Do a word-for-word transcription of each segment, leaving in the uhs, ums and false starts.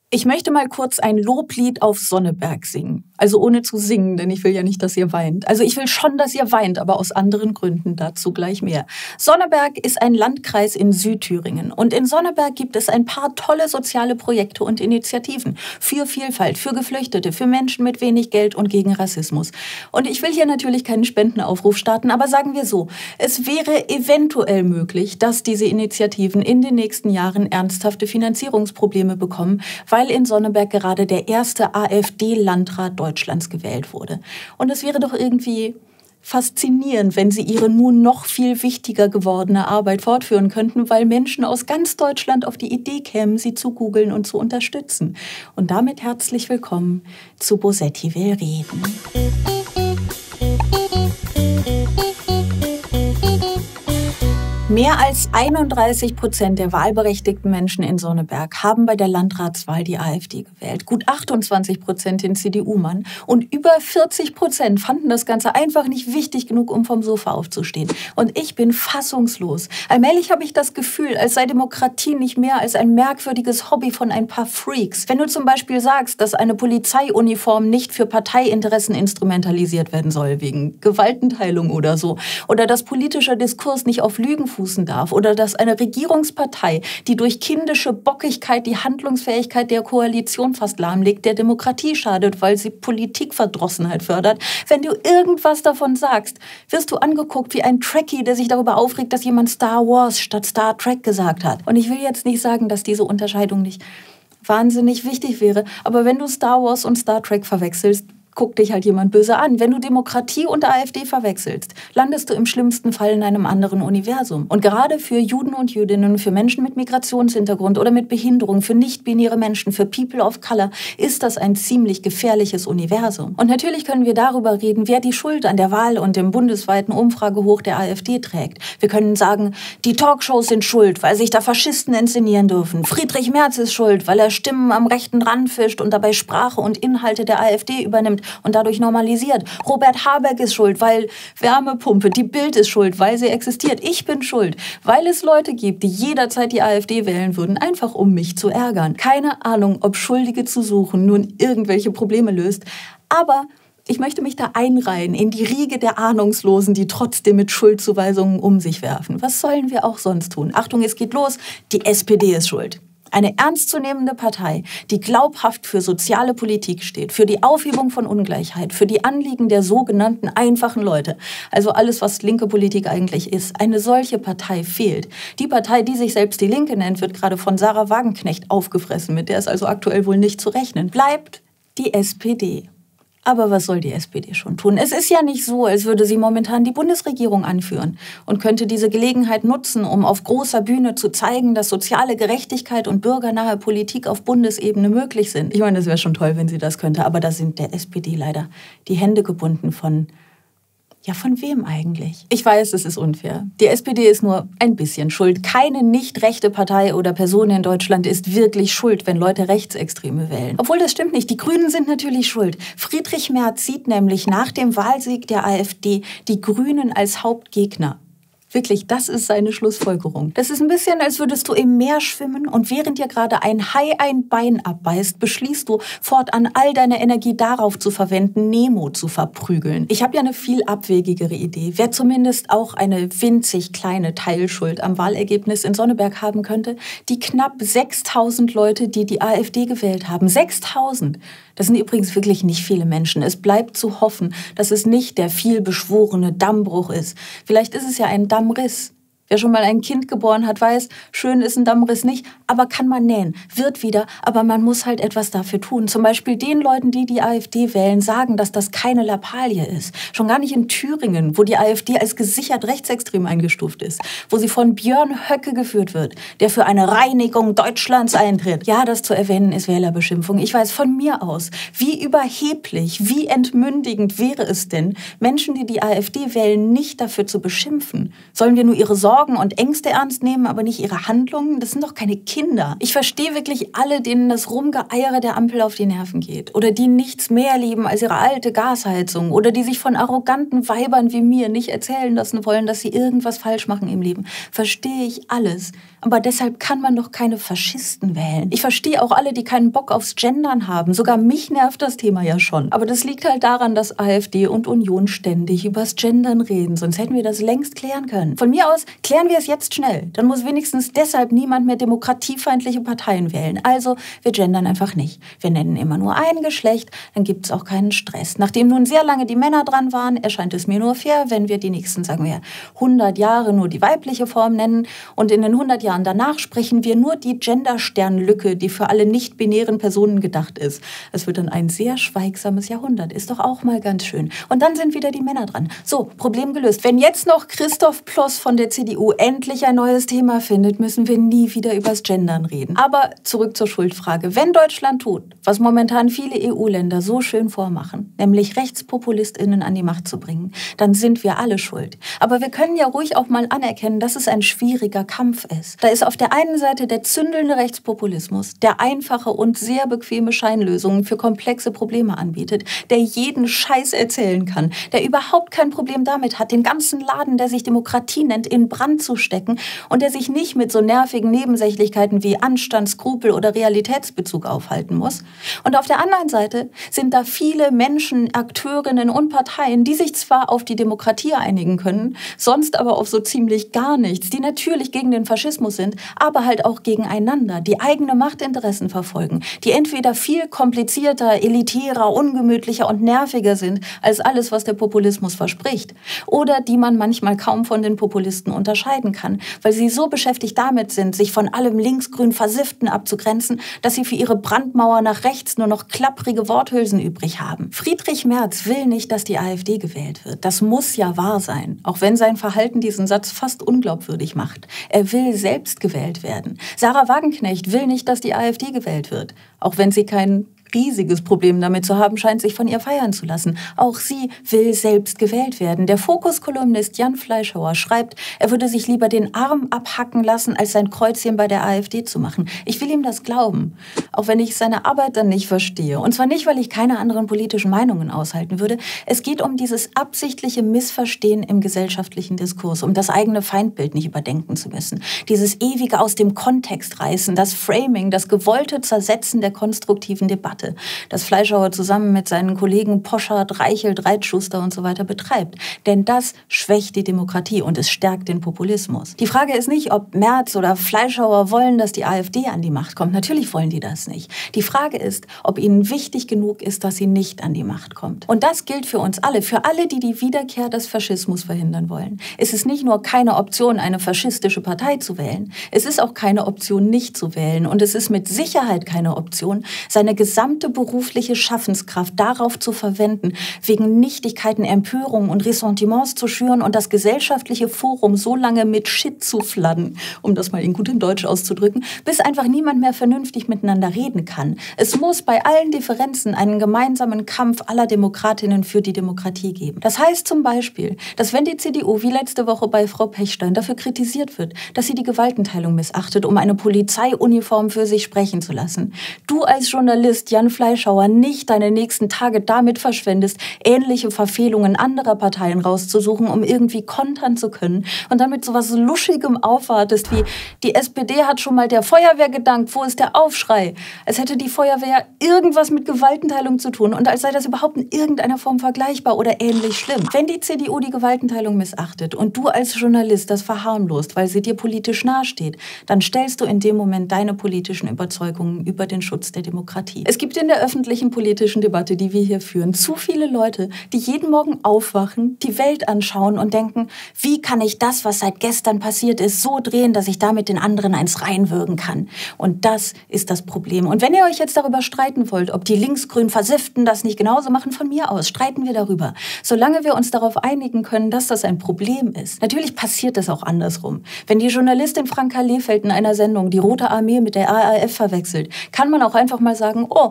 Ich möchte mal kurz ein Loblied auf Sonneberg singen. Also ohne zu singen, denn ich will ja nicht, dass ihr weint. Also ich will schon, dass ihr weint, aber aus anderen Gründen, dazu gleich mehr. Sonneberg ist ein Landkreis in Südthüringen. Und in Sonneberg gibt es ein paar tolle soziale Projekte und Initiativen für Vielfalt, für Geflüchtete, für Menschen mit wenig Geld und gegen Rassismus. Und ich will hier natürlich keinen Spendenaufruf starten, aber sagen wir so, es wäre eventuell möglich, dass diese Initiativen in den nächsten Jahren ernsthafte Finanzierungsprobleme bekommen, weil in Sonneberg gerade der erste AfD-Landrat Deutschlands gewählt wurde. Und es wäre doch irgendwie faszinierend, wenn sie ihre nun noch viel wichtiger gewordene Arbeit fortführen könnten, weil Menschen aus ganz Deutschland auf die Idee kämen, sie zu googeln und zu unterstützen. Und damit herzlich willkommen zu Bosetti will reden. Mehr als einunddreißig Prozent der wahlberechtigten Menschen in Sonneberg haben bei der Landratswahl die AfD gewählt. Gut achtundzwanzig Prozent den C D U-Mann und über vierzig Prozent fanden das Ganze einfach nicht wichtig genug, um vom Sofa aufzustehen. Und ich bin fassungslos. Allmählich habe ich das Gefühl, als sei Demokratie nicht mehr als ein merkwürdiges Hobby von ein paar Freaks. Wenn du zum Beispiel sagst, dass eine Polizeiuniform nicht für Parteiinteressen instrumentalisiert werden soll, wegen Gewaltenteilung oder so, oder dass politischer Diskurs nicht auf Lügen fußen darf oder dass eine Regierungspartei, die durch kindische Bockigkeit die Handlungsfähigkeit der Koalition fast lahmlegt, der Demokratie schadet, weil sie Politikverdrossenheit fördert. Wenn du irgendwas davon sagst, wirst du angeguckt wie ein Trekkie, der sich darüber aufregt, dass jemand Star Wars statt Star Trek gesagt hat. Und ich will jetzt nicht sagen, dass diese Unterscheidung nicht wahnsinnig wichtig wäre, aber wenn du Star Wars und Star Trek verwechselst, guckt dich halt jemand böse an. Wenn du Demokratie und AfD verwechselst, landest du im schlimmsten Fall in einem anderen Universum. Und gerade für Juden und Jüdinnen, für Menschen mit Migrationshintergrund oder mit Behinderung, für nicht-binäre Menschen, für People of Color, ist das ein ziemlich gefährliches Universum. Und natürlich können wir darüber reden, wer die Schuld an der Wahl und dem bundesweiten Umfragehoch der AfD trägt. Wir können sagen, die Talkshows sind schuld, weil sich da Faschisten inszenieren dürfen. Friedrich Merz ist schuld, weil er Stimmen am rechten Rand fischt und dabei Sprache und Inhalte der AfD übernimmt und dadurch normalisiert. Robert Habeck ist schuld, weil Wärmepumpe, die Bild ist schuld, weil sie existiert. Ich bin schuld, weil es Leute gibt, die jederzeit die AfD wählen würden, einfach um mich zu ärgern. Keine Ahnung, ob Schuldige zu suchen nun irgendwelche Probleme löst, aber ich möchte mich da einreihen in die Riege der Ahnungslosen, die trotzdem mit Schuldzuweisungen um sich werfen. Was sollen wir auch sonst tun? Achtung, es geht los, die S P D ist schuld. Eine ernstzunehmende Partei, die glaubhaft für soziale Politik steht, für die Aufhebung von Ungleichheit, für die Anliegen der sogenannten einfachen Leute, also alles, was linke Politik eigentlich ist. Eine solche Partei fehlt. Die Partei, die sich selbst die Linke nennt, wird gerade von Sarah Wagenknecht aufgefressen, mit der ist also aktuell wohl nicht zu rechnen. Bleibt die S P D. Aber was soll die S P D schon tun? Es ist ja nicht so, als würde sie momentan die Bundesregierung anführen und könnte diese Gelegenheit nutzen, um auf großer Bühne zu zeigen, dass soziale Gerechtigkeit und bürgernahe Politik auf Bundesebene möglich sind. Ich meine, das wäre schon toll, wenn sie das könnte, aber da sind der S P D leider die Hände gebunden von... Ja, von wem eigentlich? Ich weiß, es ist unfair. Die S P D ist nur ein bisschen schuld. Keine nicht rechte Partei oder Person in Deutschland ist wirklich schuld, wenn Leute Rechtsextreme wählen. Obwohl, das stimmt nicht. Die Grünen sind natürlich schuld. Friedrich Merz sieht nämlich nach dem Wahlsieg der AfD die Grünen als Hauptgegner. Wirklich, das ist seine Schlussfolgerung. Das ist ein bisschen, als würdest du im Meer schwimmen und während dir gerade ein Hai ein Bein abbeißt, beschließt du, fortan all deine Energie darauf zu verwenden, Nemo zu verprügeln. Ich habe ja eine viel abwegigere Idee. Wer zumindest auch eine winzig kleine Teilschuld am Wahlergebnis in Sonneberg haben könnte, die knapp sechstausend Leute, die die AfD gewählt haben. sechstausend! Das sind übrigens wirklich nicht viele Menschen. Es bleibt zu hoffen, dass es nicht der vielbeschworene Dammbruch ist. Vielleicht ist es ja ein Dammriss. Wer schon mal ein Kind geboren hat, weiß, schön ist ein Dammriss nicht, aber kann man nähen, wird wieder, aber man muss halt etwas dafür tun. Zum Beispiel den Leuten, die die AfD wählen, sagen, dass das keine Lappalie ist. Schon gar nicht in Thüringen, wo die AfD als gesichert rechtsextrem eingestuft ist, wo sie von Björn Höcke geführt wird, der für eine Reinigung Deutschlands eintritt. Ja, das zu erwähnen ist Wählerbeschimpfung. Ich weiß von mir aus, wie überheblich, wie entmündigend wäre es denn, Menschen, die die AfD wählen, nicht dafür zu beschimpfen. Sollen wir nur ihre Sorgen Sorgen und Ängste ernst nehmen, aber nicht ihre Handlungen? Das sind doch keine Kinder. Ich verstehe wirklich alle, denen das Rumgeeiere der Ampel auf die Nerven geht. Oder die nichts mehr lieben als ihre alte Gasheizung. Oder die sich von arroganten Weibern wie mir nicht erzählen lassen wollen, dass sie irgendwas falsch machen im Leben. Verstehe ich alles. Aber deshalb kann man doch keine Faschisten wählen. Ich verstehe auch alle, die keinen Bock aufs Gendern haben. Sogar mich nervt das Thema ja schon. Aber das liegt halt daran, dass AfD und Union ständig übers Gendern reden. Sonst hätten wir das längst klären können. Von mir aus klären wir es jetzt schnell. Dann muss wenigstens deshalb niemand mehr demokratiefeindliche Parteien wählen. Also, wir gendern einfach nicht. Wir nennen immer nur ein Geschlecht, dann gibt es auch keinen Stress. Nachdem nun sehr lange die Männer dran waren, erscheint es mir nur fair, wenn wir die nächsten, sagen wir, hundert Jahre nur die weibliche Form nennen und in den hundert Jahren danach sprechen wir nur die Gendersternlücke, die für alle nicht-binären Personen gedacht ist. Es wird dann ein sehr schweigsames Jahrhundert. Ist doch auch mal ganz schön. Und dann sind wieder die Männer dran. So, Problem gelöst. Wenn jetzt noch Christoph Ploss von der C D U endlich ein neues Thema findet, müssen wir nie wieder übers Gendern reden. Aber zurück zur Schuldfrage. Wenn Deutschland tut, was momentan viele E U-Länder so schön vormachen, nämlich RechtspopulistInnen an die Macht zu bringen, dann sind wir alle schuld. Aber wir können ja ruhig auch mal anerkennen, dass es ein schwieriger Kampf ist. Da ist auf der einen Seite der zündelnde Rechtspopulismus, der einfache und sehr bequeme Scheinlösungen für komplexe Probleme anbietet, der jeden Scheiß erzählen kann, der überhaupt kein Problem damit hat, den ganzen Laden, der sich Demokratie nennt, in Brand zu stecken und der sich nicht mit so nervigen Nebensächlichkeiten wie Anstand, Skrupel oder Realitätsbezug aufhalten muss. Und auf der anderen Seite sind da viele Menschen, Akteurinnen und Parteien, die sich zwar auf die Demokratie einigen können, sonst aber auf so ziemlich gar nichts, die natürlich gegen den Faschismus sind, aber halt auch gegeneinander, die eigene Machtinteressen verfolgen, die entweder viel komplizierter, elitärer, ungemütlicher und nerviger sind als alles, was der Populismus verspricht, oder die man manchmal kaum von den Populisten unterscheiden kann, weil sie so beschäftigt damit sind, sich von allem linksgrün Versifften abzugrenzen, dass sie für ihre Brandmauer nach rechts nur noch klapprige Worthülsen übrig haben. Friedrich Merz will nicht, dass die AfD gewählt wird. Das muss ja wahr sein, auch wenn sein Verhalten diesen Satz fast unglaubwürdig macht. Er will selbst gewählt werden. Sarah Wagenknecht will nicht, dass die AfD gewählt wird, auch wenn sie kein riesiges Problem damit zu haben scheint, sich von ihr feiern zu lassen. Auch sie will selbst gewählt werden. Der Fokus-Kolumnist Jan Fleischhauer schreibt, er würde sich lieber den Arm abhacken lassen, als sein Kreuzchen bei der AfD zu machen. Ich will ihm das glauben, auch wenn ich seine Arbeit dann nicht verstehe. Und zwar nicht, weil ich keine anderen politischen Meinungen aushalten würde. Es geht um dieses absichtliche Missverstehen im gesellschaftlichen Diskurs, um das eigene Feindbild nicht überdenken zu müssen. Dieses ewige aus dem Kontext reißen, das Framing, das gewollte Zersetzen der konstruktiven Debatte, das Fleischhauer zusammen mit seinen Kollegen Poschardt, Reichelt, Reitschuster und so weiter betreibt. Denn das schwächt die Demokratie und es stärkt den Populismus. Die Frage ist nicht, ob Merz oder Fleischhauer wollen, dass die AfD an die Macht kommt. Natürlich wollen die das nicht. Die Frage ist, ob ihnen wichtig genug ist, dass sie nicht an die Macht kommt. Und das gilt für uns alle, für alle, die die Wiederkehr des Faschismus verhindern wollen. Es ist nicht nur keine Option, eine faschistische Partei zu wählen. Es ist auch keine Option, nicht zu wählen. Und es ist mit Sicherheit keine Option, seine gesamte berufliche Schaffenskraft darauf zu verwenden, wegen Nichtigkeiten Empörungen und Ressentiments zu schüren und das gesellschaftliche Forum so lange mit Shit zu fladden, um das mal in gutem Deutsch auszudrücken, bis einfach niemand mehr vernünftig miteinander reden kann. Es muss bei allen Differenzen einen gemeinsamen Kampf aller Demokratinnen für die Demokratie geben. Das heißt zum Beispiel, dass wenn die C D U wie letzte Woche bei Frau Pechstein dafür kritisiert wird, dass sie die Gewaltenteilung missachtet, um eine Polizeiuniform für sich sprechen zu lassen, du als Journalist Jan Fleischhauer nicht deine nächsten Tage damit verschwendest, ähnliche Verfehlungen anderer Parteien rauszusuchen, um irgendwie kontern zu können und dann mit sowas Luschigem aufwartest wie, die S P D hat schon mal der Feuerwehr gedankt, wo ist der Aufschrei? Als hätte die Feuerwehr irgendwas mit Gewaltenteilung zu tun und als sei das überhaupt in irgendeiner Form vergleichbar oder ähnlich schlimm. Wenn die C D U die Gewaltenteilung missachtet und du als Journalist das verharmlost, weil sie dir politisch nahesteht, dann stellst du in dem Moment deine politischen Überzeugungen über den Schutz der Demokratie. Es gibt in der öffentlichen politischen Debatte, die wir hier führen, zu viele Leute, die jeden Morgen aufwachen, die Welt anschauen und denken, wie kann ich das, was seit gestern passiert ist, so drehen, dass ich damit den anderen eins reinwürgen kann. Und das ist das Problem. Und wenn ihr euch jetzt darüber streiten wollt, ob die linksgrün Versifften das nicht genauso machen, von mir aus, streiten wir darüber. Solange wir uns darauf einigen können, dass das ein Problem ist. Natürlich passiert es auch andersrum. Wenn die Journalistin Franka Lehfeldt in einer Sendung die Rote Armee mit der A R F verwechselt, kann man auch einfach mal sagen, oh,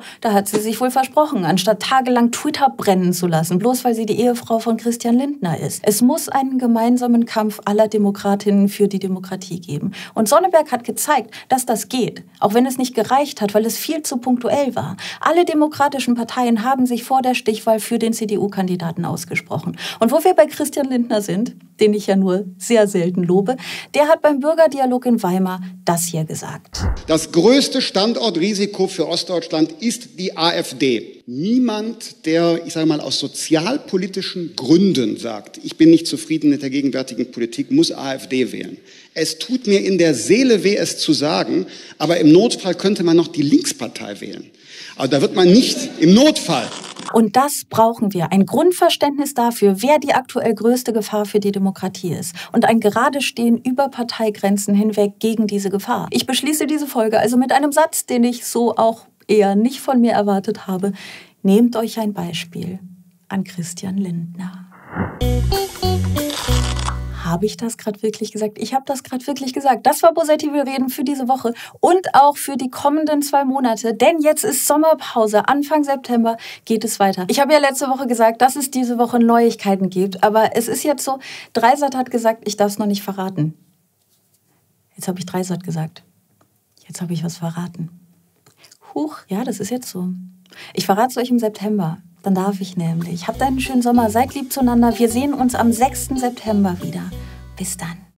da hat sie sich wohl versprochen, anstatt tagelang Twitter brennen zu lassen, bloß weil sie die Ehefrau von Christian Lindner ist. Es muss einen gemeinsamen Kampf aller Demokratinnen für die Demokratie geben. Und Sonneberg hat gezeigt, dass das geht, auch wenn es nicht gereicht hat, weil es viel zu punktuell war. Alle demokratischen Parteien haben sich vor der Stichwahl für den C D U-Kandidaten ausgesprochen. Und wo wir bei Christian Lindner sind, den ich ja nur sehr selten lobe, der hat beim Bürgerdialog in Weimar das hier gesagt. Das größte Standortrisiko für Ostdeutschland ist die AfD. Niemand, der, ich sage mal, aus sozialpolitischen Gründen sagt, ich bin nicht zufrieden mit der gegenwärtigen Politik, muss AfD wählen. Es tut mir in der Seele weh, es zu sagen, aber im Notfall könnte man noch die Linkspartei wählen. Aber da wird man nicht im Notfall. Und das brauchen wir. Ein Grundverständnis dafür, wer die aktuell größte Gefahr für die Demokratie ist. Und ein Geradestehen über Parteigrenzen hinweg gegen diese Gefahr. Ich beschließe diese Folge also mit einem Satz, den ich so auch eher nicht von mir erwartet habe. Nehmt euch ein Beispiel an Christian Lindner. Habe ich das gerade wirklich gesagt? Ich habe das gerade wirklich gesagt. Das war Positive Reden für diese Woche und auch für die kommenden zwei Monate. Denn jetzt ist Sommerpause. Anfang September geht es weiter. Ich habe ja letzte Woche gesagt, dass es diese Woche Neuigkeiten gibt. Aber es ist jetzt so, Dreisat hat gesagt, ich darf es noch nicht verraten. Jetzt habe ich Dreisat gesagt. Jetzt habe ich was verraten. Huch, ja, das ist jetzt so. Ich verrate es euch im September. Dann darf ich nämlich. Habt einen schönen Sommer, seid lieb zueinander. Wir sehen uns am sechsten September wieder. Bis dann.